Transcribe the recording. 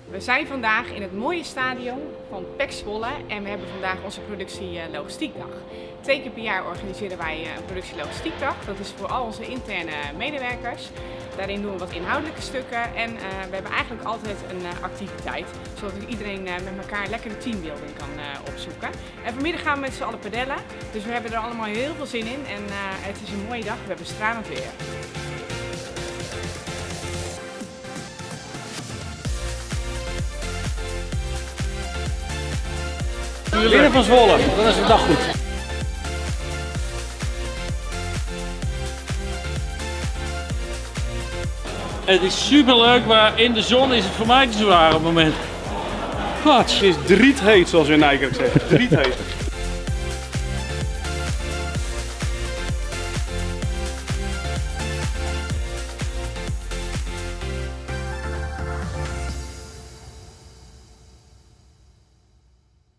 We zijn vandaag in het mooie stadion van PEC Zwolle en we hebben vandaag onze productie logistiekdag. 2 keer per jaar organiseren wij een productie logistiekdag. Dat is voor al onze interne medewerkers. Daarin doen we wat inhoudelijke stukken en we hebben eigenlijk altijd een activiteit, zodat iedereen met elkaar lekker de teambuilding kan opzoeken. En vanmiddag gaan we met z'n allen padellen, dus we hebben er allemaal heel veel zin in en het is een mooie dag, we hebben stralend weer. Winnen van Zwolle, dan is de dag goed. Het is super leuk, maar in de zon is het voor mij te zwaar op het moment. God. Het is drietheet, zoals we in Nijkerk zeggen. Drietheet.